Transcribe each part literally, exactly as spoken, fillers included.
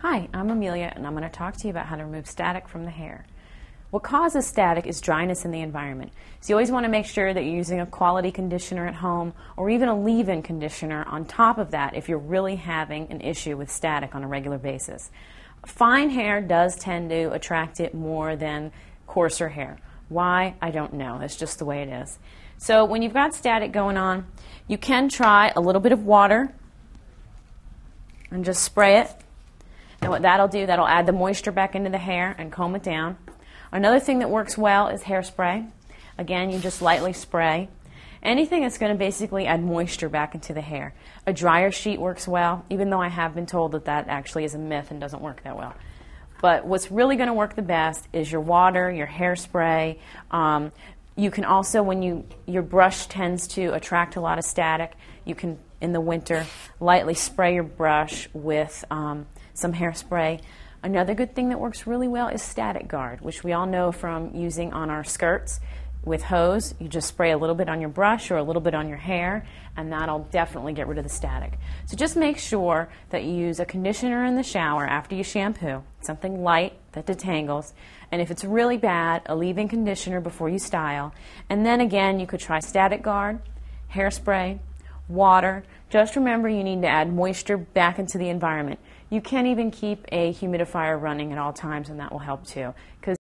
Hi, I'm Amelia, and I'm going to talk to you about how to remove static from the hair. What causes static is dryness in the environment. So you always want to make sure that you're using a quality conditioner at home or even a leave-in conditioner on top of that if you're really having an issue with static on a regular basis. Fine hair does tend to attract it more than coarser hair. Why? I don't know. It's just the way it is. So when you've got static going on, you can try a little bit of water and just spray it. And what that'll do, that'll add the moisture back into the hair and comb it down. Another thing that works well is hairspray. Again, you just lightly spray. Anything that's going to basically add moisture back into the hair. A dryer sheet works well, even though I have been told that that actually is a myth and doesn't work that well. But what's really going to work the best is your water, your hairspray. Um, you can also, when you your brush tends to attract a lot of static, you can, in the winter, lightly spray your brush with um, some hairspray. Another good thing that works really well is Static Guard, which we all know from using on our skirts with hose. You just spray a little bit on your brush or a little bit on your hair, and that'll definitely get rid of the static. So just make sure that you use a conditioner in the shower after you shampoo, something light that detangles, and if it's really bad, a leave-in conditioner before you style. And then again, you could try Static Guard, hairspray, water. Just remember you need to add moisture back into the environment. You can even keep a humidifier running at all times, and that will help too, because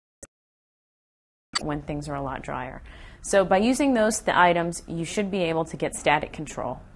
when things are a lot drier. So by using those th- items, you should be able to get static control.